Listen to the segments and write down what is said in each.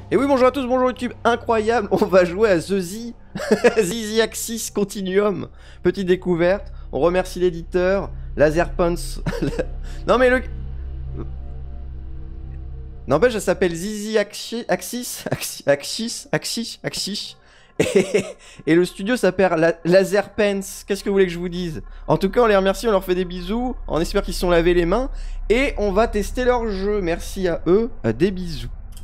Et oui, bonjour à tous, bonjour YouTube, incroyable, on va jouer à The Zizi Axis Continuum. Petite découverte, on remercie l'éditeur, Laserpunch. Non mais le... N'empêche, ça s'appelle Zizi Axis. Et le studio s'appelle Laserpens. Qu'est-ce que vous voulez que je vous dise? En tout cas, on les remercie, on leur fait des bisous. On espère qu'ils se sont lavés les mains. Et on va tester leur jeu. Merci à eux. Des bisous.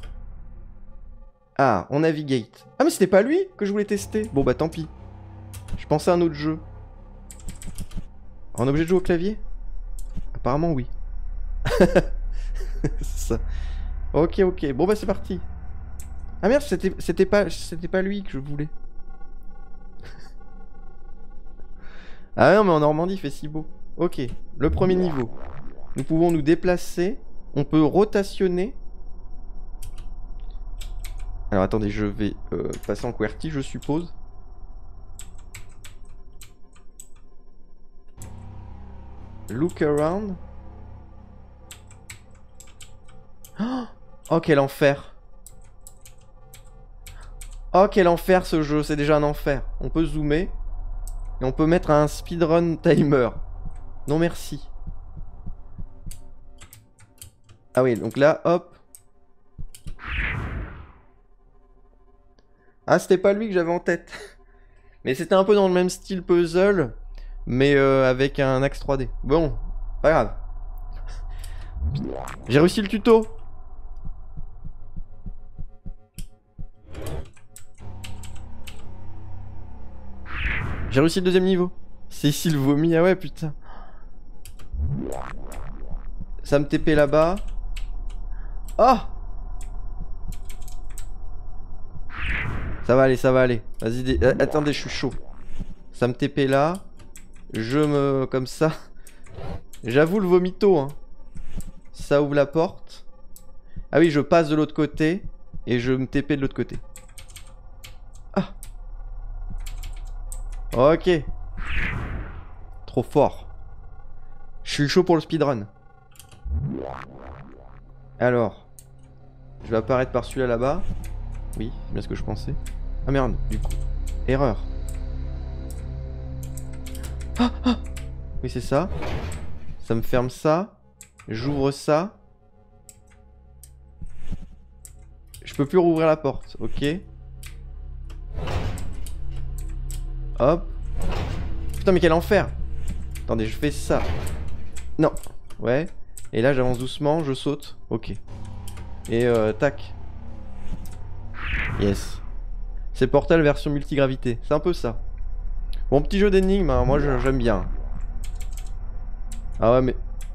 Ah, on navigate. Ah, mais c'était pas lui que je voulais tester. Bon, bah tant pis. Je pensais à un autre jeu. En objet de jeu au clavier? Apparemment, oui. C'est ça. Ok, ok. Bon, bah c'est parti. Ah merde, c'était pas lui que je voulais. Ah non, mais en Normandie, il fait si beau. Ok, le premier niveau. Nous pouvons nous déplacer. On peut rotationner. Alors attendez, je vais passer en QWERTY, je suppose. Look around. Oh, quel enfer. Oh, quel enfer ce jeu, c'est déjà un enfer. On peut zoomer. Et on peut mettre un speedrun timer. Non merci. Ah oui, donc là, hop. Ah, c'était pas lui que j'avais en tête. Mais c'était un peu dans le même style puzzle, mais avec un axe 3D. Bon, pas grave. J'ai réussi le tuto. J'ai réussi le deuxième niveau. Cécile vomit, ah ouais putain. Ça me TP là-bas. Oh! Ça va aller, ça va aller. Vas-y, attendez, je suis chaud. Ça me TP là. Je me... comme ça. J'avoue le vomito, hein. Ça ouvre la porte. Ah oui, je passe de l'autre côté. Et je me TP de l'autre côté. Ah. Ok. Trop fort. Je suis chaud pour le speedrun. Alors. Je vais apparaître par celui-là là-bas. Oui, c'est bien ce que je pensais. Ah merde, du coup. Erreur. Ah, ah. Oui, c'est ça. Ça me ferme ça. J'ouvre ça. Je peux plus rouvrir la porte, ok. Hop. Putain, mais quel enfer. Attendez, je fais ça. Non. Ouais. Et là, j'avance doucement, je saute. Ok. Et tac. Yes. C'est Portal version multigravité. C'est un peu ça. Bon, petit jeu d'énigmes, hein. Moi j'aime bien. Ah ouais, mais...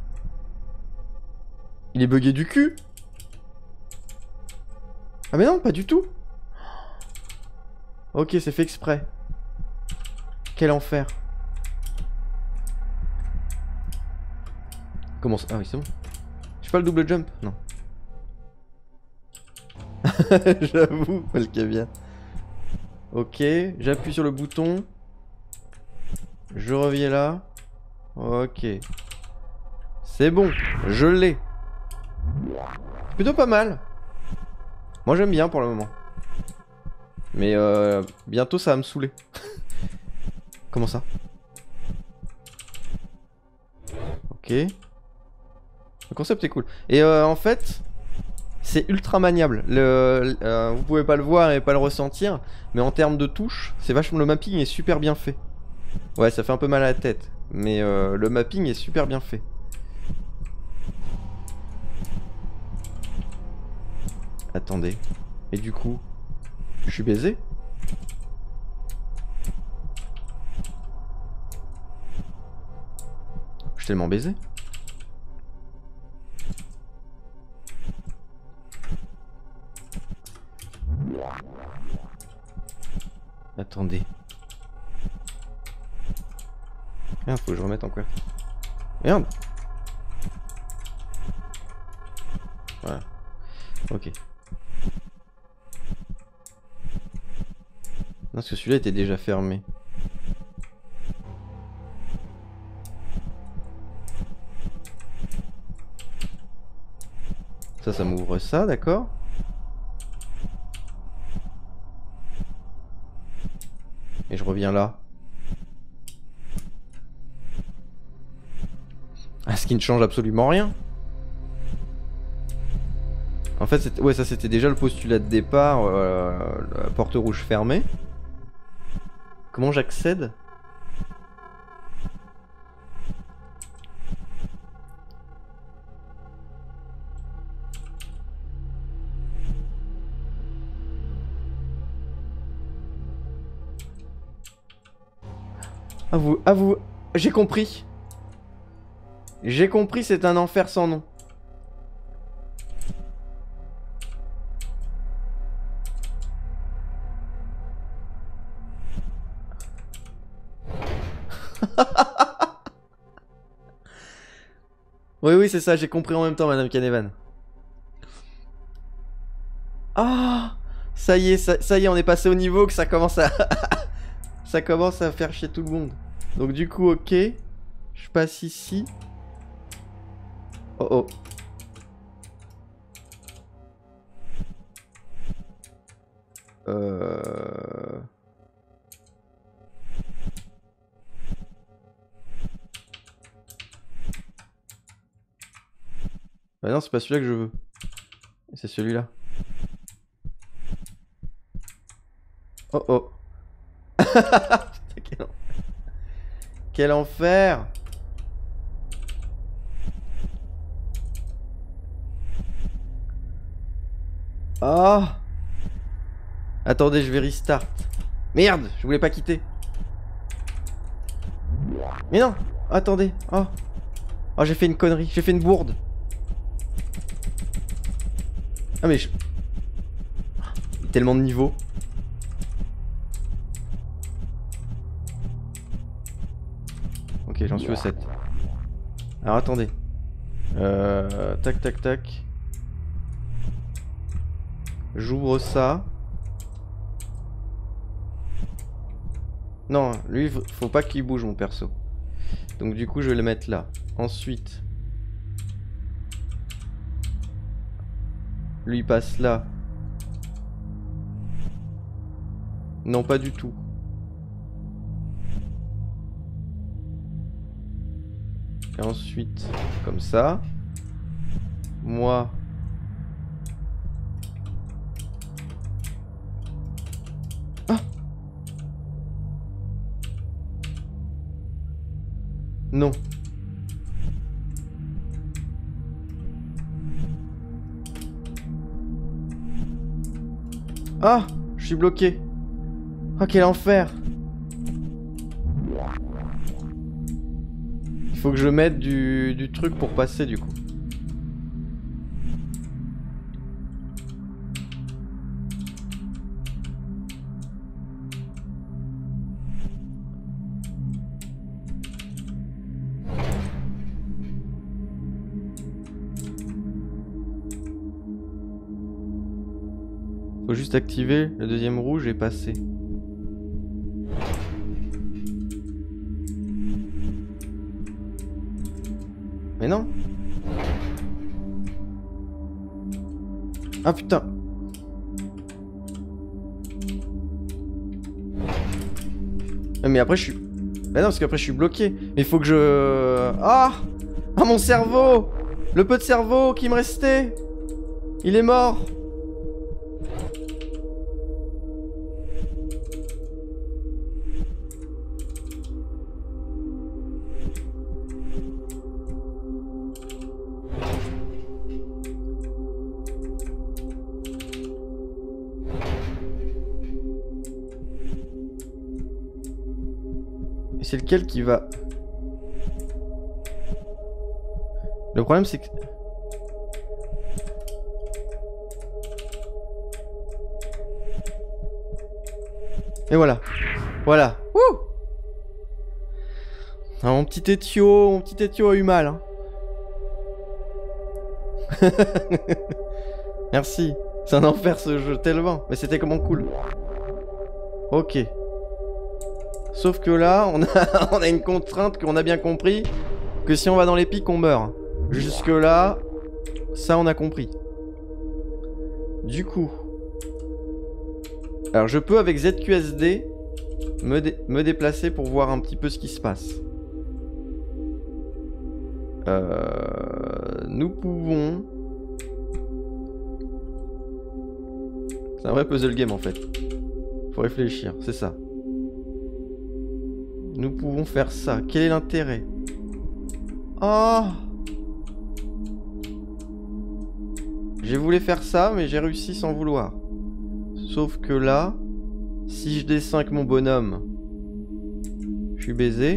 Il est bugué du cul. Ah mais non, pas du tout. Ok, c'est fait exprès. Quel enfer. Comment ça... Ah oui, c'est bon. J'ai pas le double jump? Non. J'avoue, Malkavia. Ok, j'appuie sur le bouton. Je reviens là. Ok. C'est bon, je l'ai. Plutôt pas mal. Moi j'aime bien pour le moment. Mais bientôt ça va me saouler. Comment ça? Ok. Le concept est cool. Et en fait... C'est ultra maniable. Vous pouvez pas le voir et pas le ressentir, mais en termes de touches, c'est vachement. Le mapping est super bien fait. Ouais, ça fait un peu mal à la tête, mais le mapping est super bien fait. Attendez. Et du coup, je suis baisé? Je suis tellement baisé. Attendez. Merde, faut que je remette en quoi. Merde. Voilà. Ok. Non, parce que celui-là était déjà fermé. Ça m'ouvre ça, d'accord. Et je reviens là. Ah, ce qui ne change absolument rien. En fait, ouais, ça c'était déjà le postulat de départ. La porte rouge fermée. Comment j'accède ? Ah vous, j'ai compris. J'ai compris, c'est un enfer sans nom. Oui, oui, c'est ça, j'ai compris en même temps, Madame Canevan. Ah, ça y est, ça y est, on est passé au niveau que ça commence à... ça commence à faire chier tout le monde. Donc du coup, ok. Je passe ici. Oh oh. Bah non, c'est pas celui-là que je veux. C'est celui-là. Oh oh. Putain, quel enfer. Ah. Attendez, je vais restart. Merde, je voulais pas quitter. Mais non. Attendez. Oh. Oh, j'ai fait une connerie. J'ai fait une bourde. Ah mais je... Tellement de niveaux. Ok, j'en suis au 7. Alors attendez. Tac tac tac. J'ouvre ça. Non, lui, faut pas qu'il bouge mon perso. Donc du coup, je vais le mettre là. Ensuite... Lui passe là. Non, pas du tout. Et ensuite, comme ça. Moi... Ah! Non. Ah! Je suis bloqué. Oh, quel enfer! Il faut que je mette du truc pour passer du coup. Faut juste activer le deuxième rouge et passer. Mais non. Ah putain. Mais après je suis... Bah non, parce qu'après je suis bloqué. Mais il faut que je... Ah! Ah, mon cerveau! Le peu de cerveau qui me restait! Il est mort! C'est lequel qui va... Le problème c'est que... Et voilà. Voilà. Wouh! Ah, mon petit étio a eu mal. Hein. Merci. C'est un enfer ce jeu, tellement. Mais c'était comment cool. Ok. Sauf que là, on a une contrainte qu'on a bien compris. Que si on va dans les pics, on meurt. Jusque là, ça on a compris. Du coup... Alors je peux avec ZQSD me déplacer pour voir un petit peu ce qui se passe. Nous pouvons... C'est un vrai puzzle game en fait. Faut réfléchir, c'est ça. Nous pouvons faire ça. Quel est l'intérêt? Oh! J'ai voulu faire ça, mais j'ai réussi sans vouloir. Sauf que là, si je descends avec mon bonhomme, je suis baisé.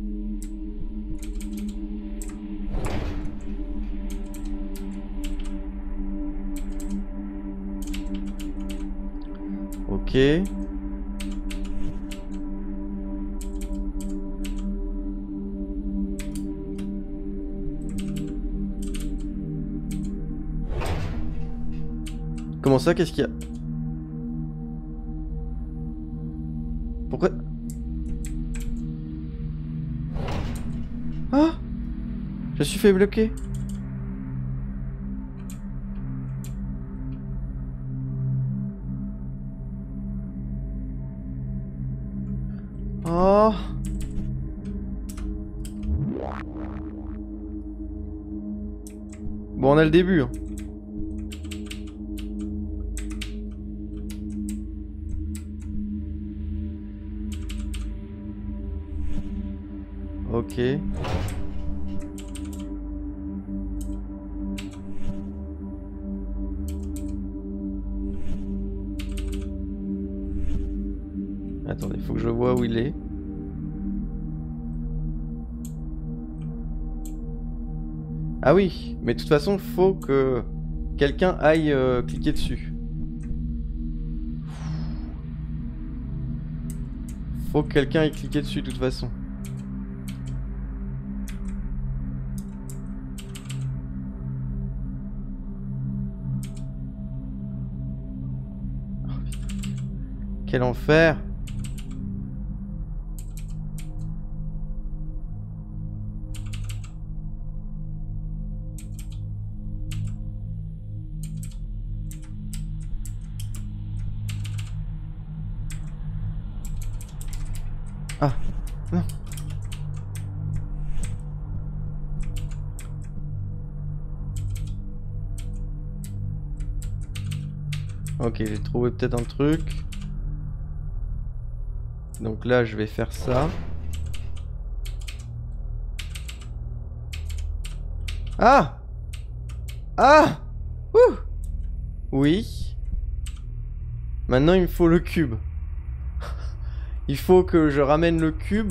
Ok. Comment ça? Qu'est-ce qu'il y a? Pourquoi? Ah! Je suis fait bloquer. Oh! Bon, on a le début, hein. Ok. Attendez, faut que je vois où il est. Ah oui, mais de toute façon, faut que quelqu'un aille cliquer dessus. Faut que quelqu'un aille cliquer dessus de toute façon. Oh, putain. Quel enfer! Ah, non. Ok, j'ai trouvé peut-être un truc. Donc là, je vais faire ça. Ah! Ah! Ouh! Oui. Maintenant, il me faut le cube. Il faut que je ramène le cube.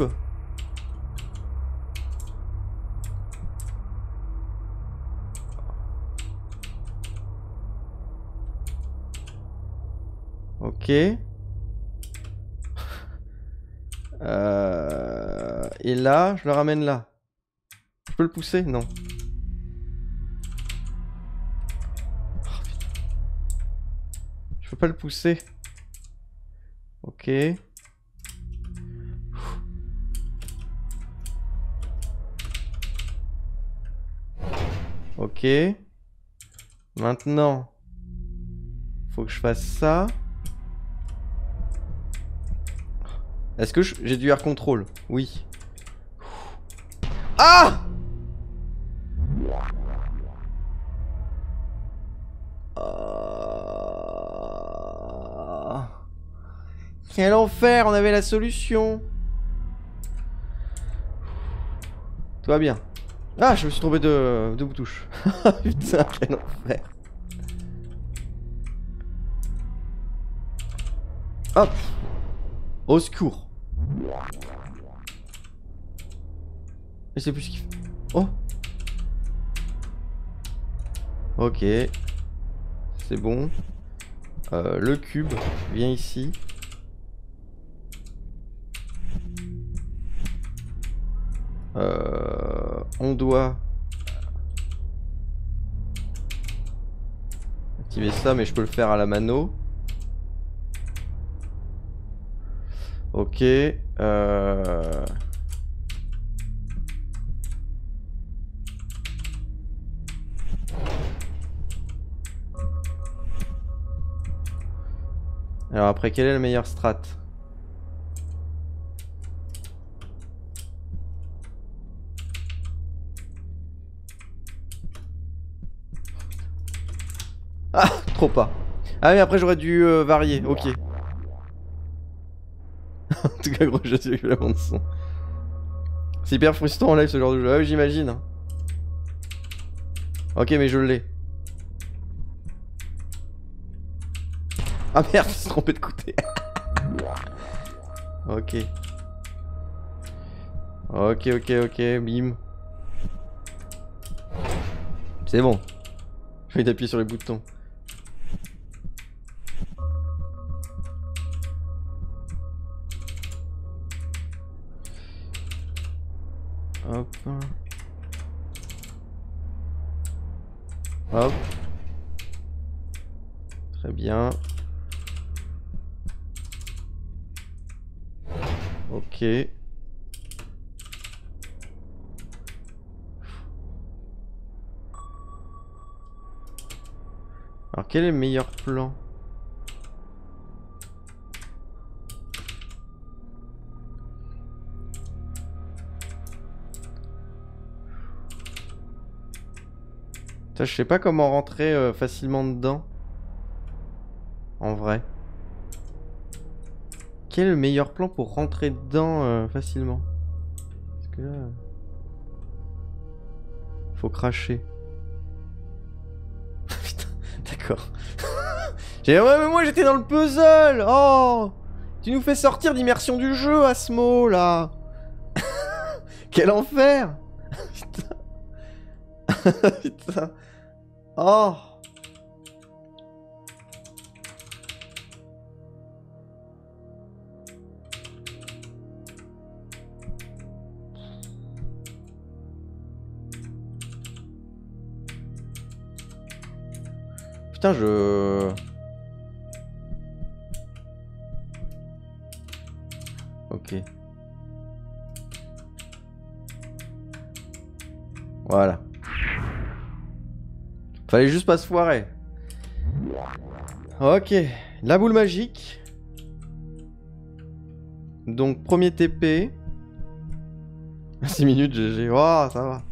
Ok. Et là, je le ramène là. Je peux le pousser? Non. Oh, putain. Je peux pas le pousser. Ok. Ok. Maintenant, faut que je fasse ça. Est-ce que j'ai du air control? Oui. Ah! Quel enfer, on avait la solution. Tout va bien. Ah, je me suis tombé de touche. Putain, quel enfer. Hop. Au secours. Je sais plus ce qu'il fait. Oh. Ok. C'est bon. Le cube. Viens ici. On doit activer ça, mais je peux le faire à la mano. Ok. Alors après, quelle est la meilleure strat? Trop pas. Ah mais après j'aurais dû varier, ok. En tout cas gros je suis la bande son. C'est hyper frustrant en live ce genre de jeu, ah oui j'imagine. Hein. Ok mais je l'ai. Ah merde, je me suis trompé de côté. Ok. Ok, ok, ok, bim. C'est bon. Je vais d'appuyer sur les boutons. Hop. Hop. Très bien. Ok. Alors quel est le meilleur plan? Putain, je sais pas comment rentrer facilement dedans. En vrai. Quel est le meilleur plan pour rentrer dedans facilement? Parce que là... Faut cracher. Putain, d'accord. Ouais mais moi j'étais dans le puzzle. Oh, tu nous fais sortir d'immersion du jeu, Asmo, là. Quel enfer. Putain. Putain. Oh. Putain, Ok. Voilà. Fallait juste pas se foirer. Ok. La boule magique. Donc, premier TP. 6 minutes, GG. Oh, ça va.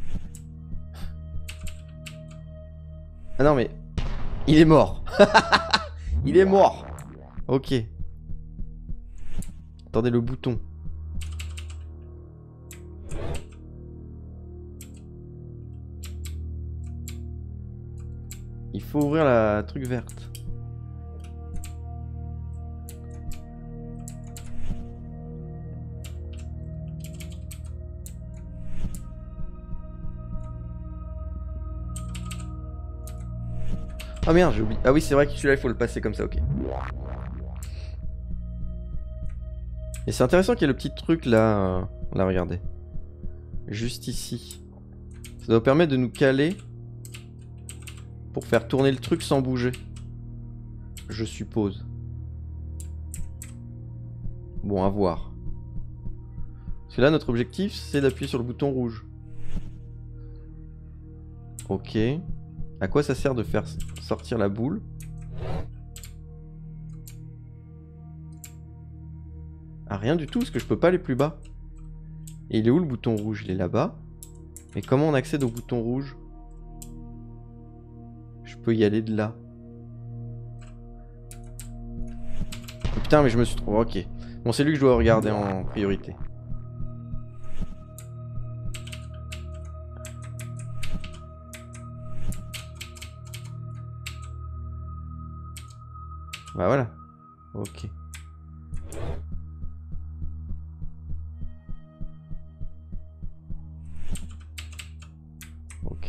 Ah non, mais... Il est mort. Il est mort. Ok. Attendez le bouton. Il faut ouvrir la truc verte. Ah merde, j'ai oublié. Ah oui, c'est vrai que celui-là, il faut le passer comme ça, ok. Et c'est intéressant qu'il y ait le petit truc là. Là, regardez. Juste ici. Ça doit permettre de nous caler pour faire tourner le truc sans bouger. Je suppose. Bon, à voir. Parce que là, notre objectif, c'est d'appuyer sur le bouton rouge. Ok. À quoi ça sert de faire sortir la boule? Ah, rien du tout, parce que je peux pas aller plus bas. Et il est où le bouton rouge? Il est là-bas. Mais comment on accède au bouton rouge? Je peux y aller de là. Oh, putain, mais je me suis trop... Ok. Bon, c'est lui que je dois regarder en priorité. Bah voilà. Ok. Ok.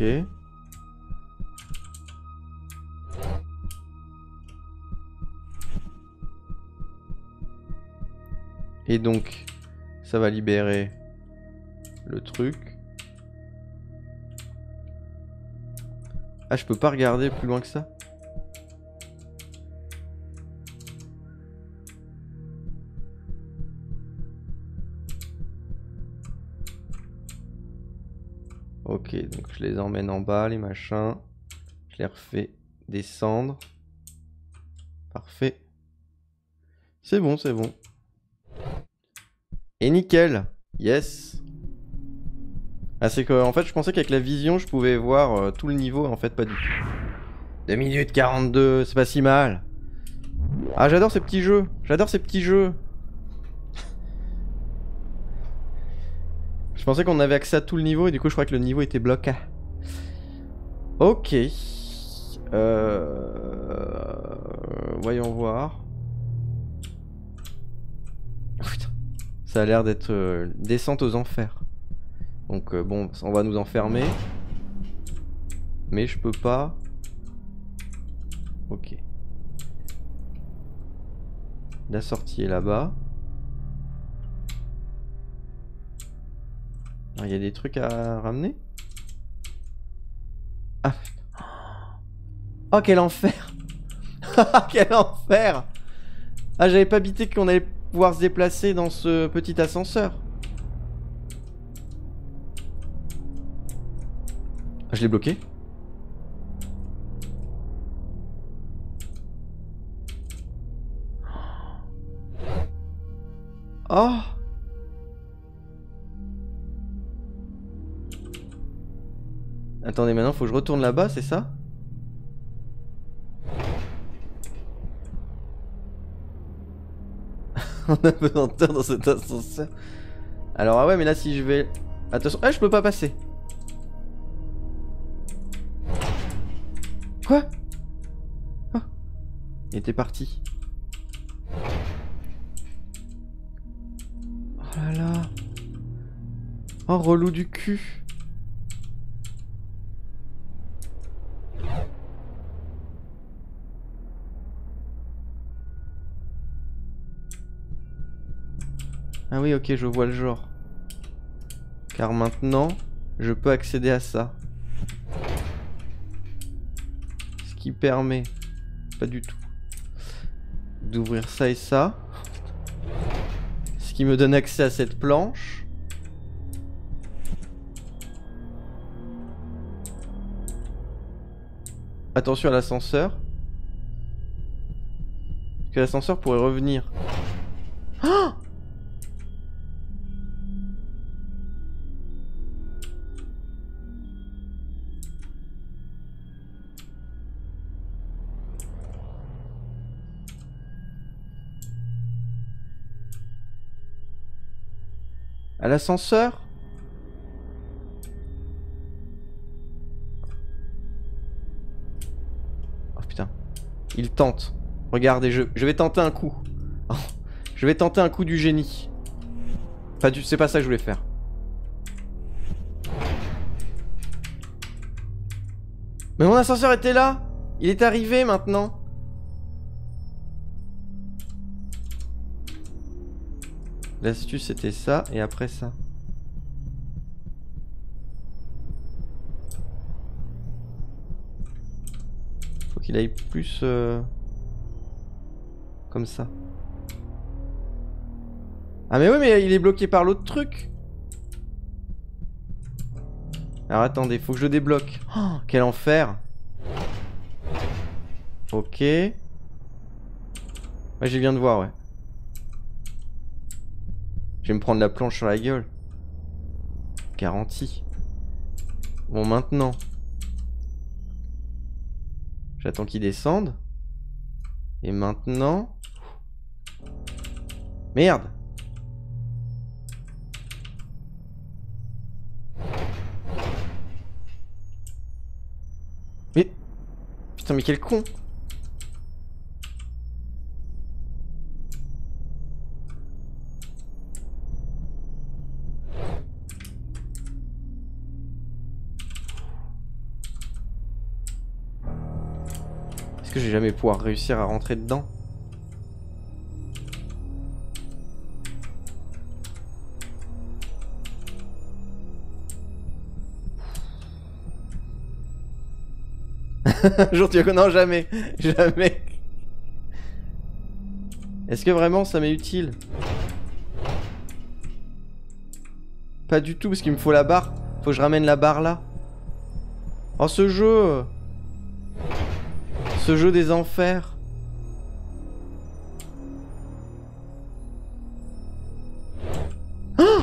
Et donc, ça va libérer le truc. Ah, je peux pas regarder plus loin que ça? Ok, donc je les emmène en bas, les machins. Je les refais descendre. Parfait. C'est bon, c'est bon. Et nickel. Yes. Ah, c'est que, en fait, je pensais qu'avec la vision, je pouvais voir tout le niveau. En fait, pas du tout. 2 minutes 42, c'est pas si mal. Ah, j'adore ces petits jeux. J'adore ces petits jeux. Je pensais qu'on avait accès à tout le niveau et du coup je crois que le niveau était bloqué. Ok. Voyons voir. Oh, putain. Ça a l'air d'être descente aux enfers. Donc bon, on va nous enfermer. Mais je peux pas. Ok. La sortie est là-bas. Il y a des trucs à ramener. Ah. Oh quel enfer. Quel enfer. Ah, j'avais pas bité qu'on allait pouvoir se déplacer dans ce petit ascenseur. Ah, je l'ai bloqué. Oh. Attendez, maintenant faut que je retourne là-bas, c'est ça? On a besoin de temps dans cet ascenseur. Alors ah ouais, mais là si je vais... Attention, ah je peux pas passer. Quoi? Oh. Il était parti. Oh là là. Oh relou du cul. Ah oui, ok, je vois le genre. Car maintenant, je peux accéder à ça. Ce qui permet, pas du tout, d'ouvrir ça et ça. Ce qui me donne accès à cette planche. Attention à l'ascenseur. Parce que l'ascenseur pourrait revenir. Oh! À l'ascenseur? Oh putain. Il tente. Regardez, je vais tenter un coup. Oh, je vais tenter un coup du génie. Pas du... C'est pas ça que je voulais faire. Mais mon ascenseur était là. Il est arrivé maintenant. L'astuce c'était ça et après ça. Faut qu'il aille plus comme ça. Ah mais oui mais il est bloqué par l'autre truc. Alors attendez, faut que je débloque. Oh, quel enfer. Ok. Ouais, je viens de voir, ouais. Je vais me prendre la planche sur la gueule. Garantie. Bon, maintenant. J'attends qu'il descende. Et maintenant... Merde. Mais... Putain, mais quel con. Est-ce que je vais jamais pouvoir réussir à rentrer dedans? Un jour tu vas... Non, jamais. Jamais. Est-ce que vraiment ça m'est utile? Pas du tout, parce qu'il me faut la barre. Faut que je ramène la barre là. Oh, ce jeu. Ce jeu des enfers. Oh!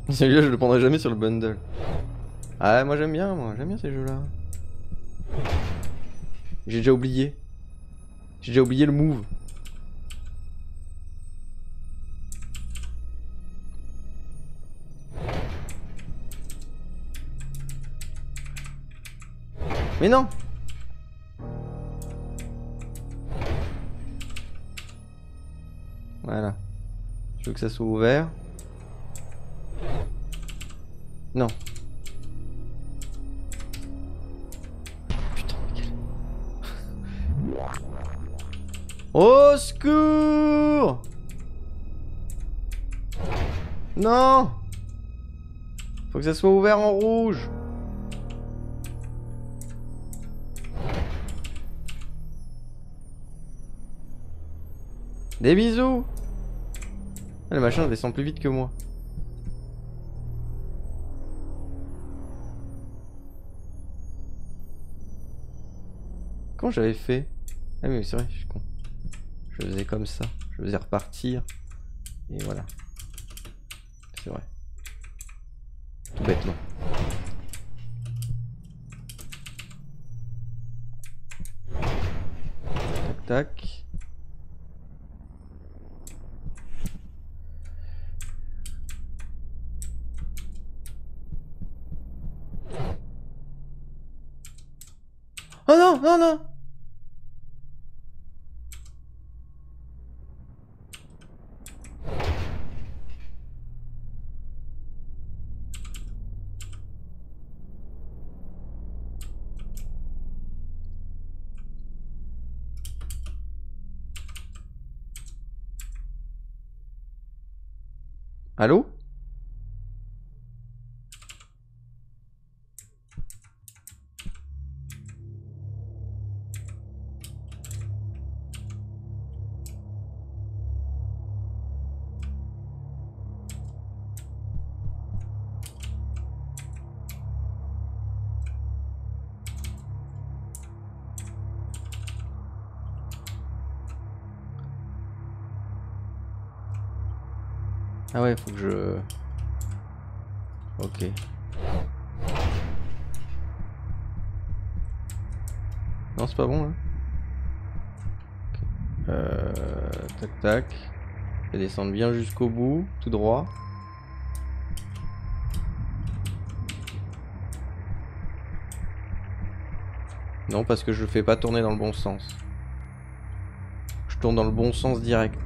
Celui-là, je le prendrai jamais sur le bundle. Ah, moi j'aime bien ces jeux-là. J'ai déjà oublié. J'ai déjà oublié le move. Mais non! Voilà. Je veux que ça soit ouvert. Non. Putain, quel... Au secours! Non! Faut que ça soit ouvert en rouge. Des bisous! Ah, le machin descend plus vite que moi. Comment j'avais fait? Ah oui, c'est vrai, je suis con. Je faisais comme ça. Je faisais repartir. Et voilà. C'est vrai. Tout bêtement. Tac, tac. Oh non, non, non! Allô? Ah ouais, faut que je... Ok. Non, c'est pas bon, là. Okay. Tac, tac. Je vais descendre bien jusqu'au bout, tout droit. Non, parce que je fais pas tourner dans le bon sens. Je tourne dans le bon sens direct.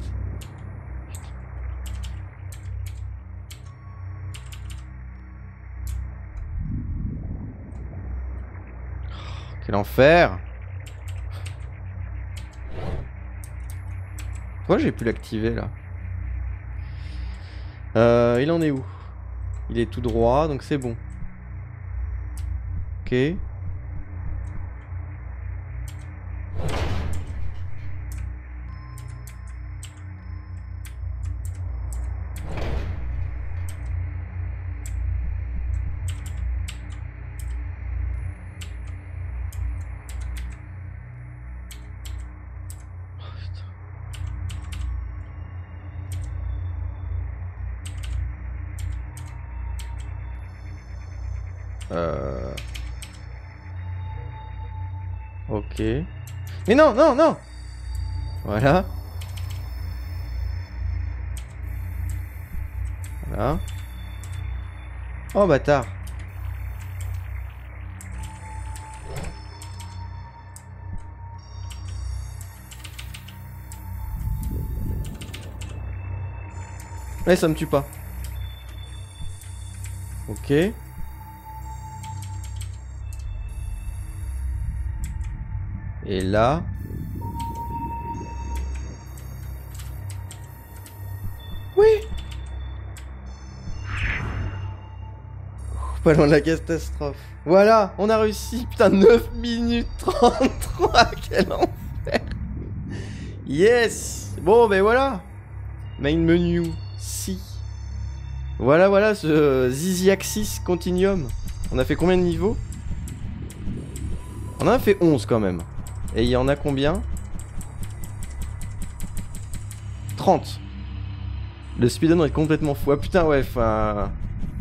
Quel enfer! Pourquoi j'ai pu l'activer là? Il en est où? Il est tout droit, donc c'est bon. Ok. Ok. Mais non, non, non! Voilà. Voilà. Oh bâtard. Mais ça me tue pas. Ok. Et là... Oui! Pas loin de la catastrophe. Voilà, on a réussi. Putain, 9 minutes 33. Quel enfer. Yes. Bon, ben voilà. Main menu. Si. Voilà, voilà, ce Zizi Axis Continuum. On a fait combien de niveaux? On en a fait 11 quand même. Et il y en a combien? 30. Le speedrun est complètement fou. Ah putain, ouais, enfin...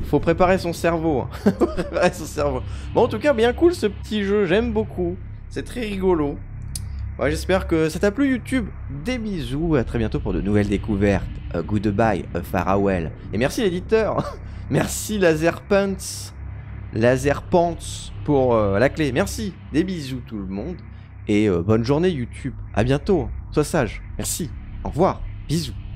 Faut préparer son cerveau. Hein. Faut préparer son cerveau. Bon, en tout cas, bien cool ce petit jeu. J'aime beaucoup. C'est très rigolo. Ouais, j'espère que ça t'a plu, YouTube. Des bisous. À très bientôt pour de nouvelles découvertes. Goodbye, farewell. Et merci l'éditeur. Merci Laserpants. Laserpants pour la clé. Merci. Des bisous tout le monde. Et bonne journée YouTube. À bientôt. Sois sage. Merci. Au revoir. Bisous.